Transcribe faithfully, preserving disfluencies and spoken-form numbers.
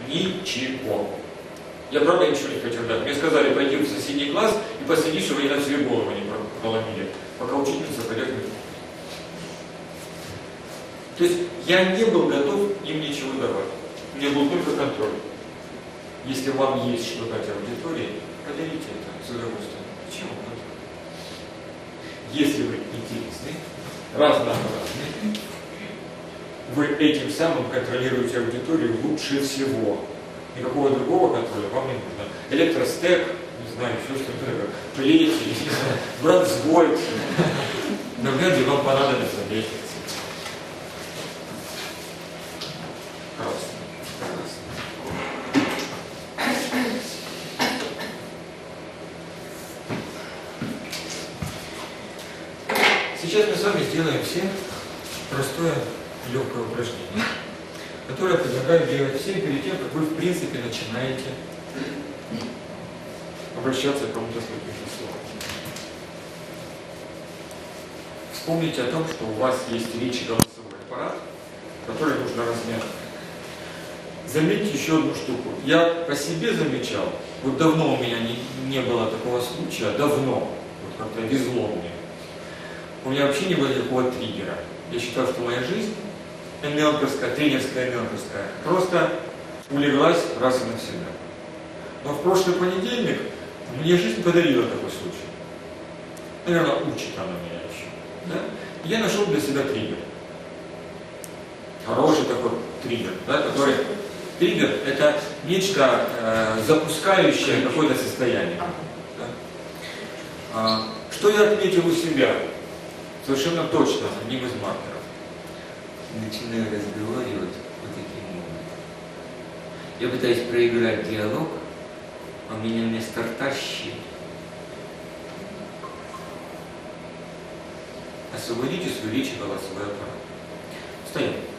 Ничего. Я правда ничего не хотел дать. Мне сказали, пойди в соседний класс и последи, чтобы они на себе голову не проломили, пока учительница пойдет. То есть я не был готов им ничего давать. У меня был только контроль. Если вам есть что дать аудитории, подарите это с удовольствием. Почему? Если вы интересны, разнообразны, вы этим самым контролируете аудиторию лучше всего. Никакого другого контроля вам не нужно. Электростек, не знаю, еще что-то такое, плети, не знаю, бронзгольд. Навряд ли вам понадобится лечиться. Красный. Сейчас мы с вами сделаем все простое легкое упражнение, которое предлагаю делать всем перед тем, как вы в принципе начинаете обращаться к кому-то с каким-то словом. Вспомните о том, что у вас есть речь и голосовой аппарат, который нужно размять. Заметьте еще одну штуку. Я по себе замечал, вот давно у меня не, не было такого случая, давно, вот как-то везло мне. У меня вообще не было никакого триггера. Я считал, что моя жизнь энелперская, тренерская энелперская, просто улеглась раз и навсегда. Но в прошлый понедельник мне жизнь подарила такой случай. Наверное, учит она меня еще. Да? Я нашел для себя триггер. Хороший такой триггер, да, который... Триггер – это нечто э, запускающее какое-то состояние. Да? А, что я отметил у себя? Совершенно точно, одним из маркеров. Начинаю разговаривать по таким образом. Я пытаюсь проиграть диалог, а у меня вместо рта щель. Освободите свою речь и голосовой аппарат. Встаем.